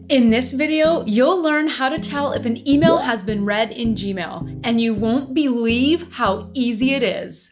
In this video, you'll learn how to tell if an email has been read in Gmail, and you won't believe how easy it is.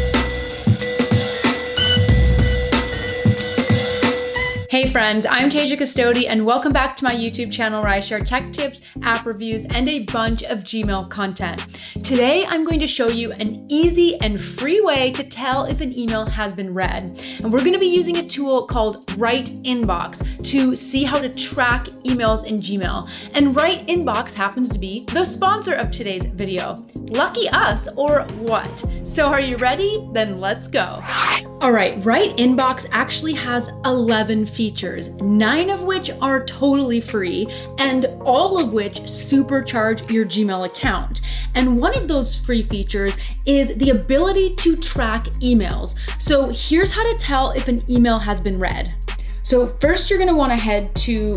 Hey friends, I'm Tasia Custode, and welcome back to my YouTube channel where I share tech tips, app reviews, and a bunch of Gmail content. Today, I'm going to show you an easy and free way to tell if an email has been read. And we're gonna be using a tool called Write Inbox to see how to track emails in Gmail. And Write Inbox happens to be the sponsor of today's video. Lucky us, or what? So are you ready? Then let's go. All right, Write Inbox actually has 11 features, 9 of which are totally free, and all of which supercharge your Gmail account. And one of those free features is the ability to track emails. So here's how to tell if an email has been read. So first you're gonna wanna head to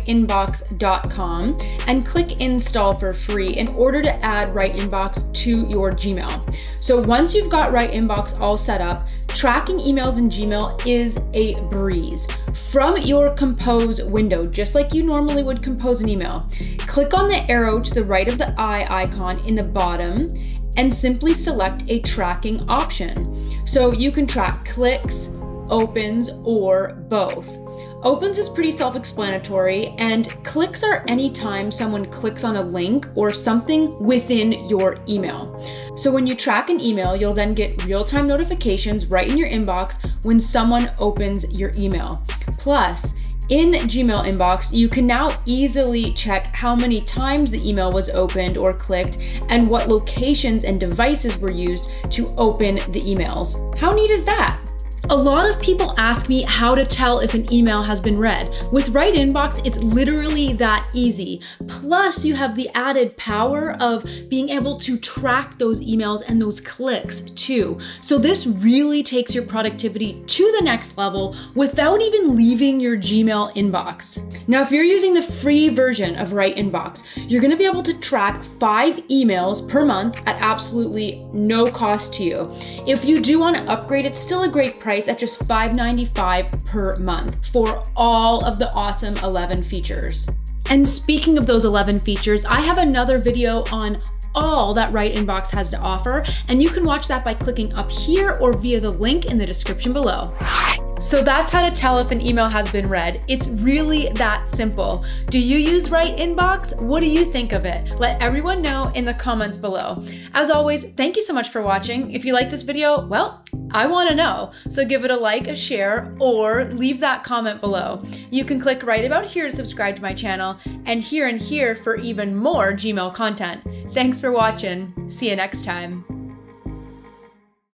writeinbox.com and click install for free in order to add Write Inbox to your Gmail. So once you've got Write Inbox all set up, tracking emails in Gmail is a breeze. From your compose window, just like you normally would compose an email, click on the arrow to the right of the eye icon in the bottom and simply select a tracking option. So you can track clicks, opens, or both. Opens is pretty self-explanatory, and clicks are anytime someone clicks on a link or something within your email. So when you track an email, you'll then get real-time notifications right in your inbox when someone opens your email. Plus, in Gmail Inbox, you can now easily check how many times the email was opened or clicked and what locations and devices were used to open the emails. How neat is that? A lot of people ask me how to tell if an email has been read. With Write Inbox, it's literally that easy. Plus, you have the added power of being able to track those emails and those clicks too. So this really takes your productivity to the next level without even leaving your Gmail inbox. Now, if you're using the free version of Write Inbox, you're gonna be able to track 5 emails per month at absolutely no cost to you. If you do wanna upgrade, it's still a great price at just $5.95 per month for all of the awesome 11 features. And speaking of those 11 features, I have another video on all that Write Inbox has to offer, and you can watch that by clicking up here or via the link in the description below. So that's how to tell if an email has been read. It's really that simple. Do you use Write Inbox? What do you think of it? Let everyone know in the comments below. As always, thank you so much for watching. If you like this video, well, I wanna know. So give it a like, a share, or leave that comment below. You can click right about here to subscribe to my channel, and here for even more Gmail content. Thanks for watching. See you next time.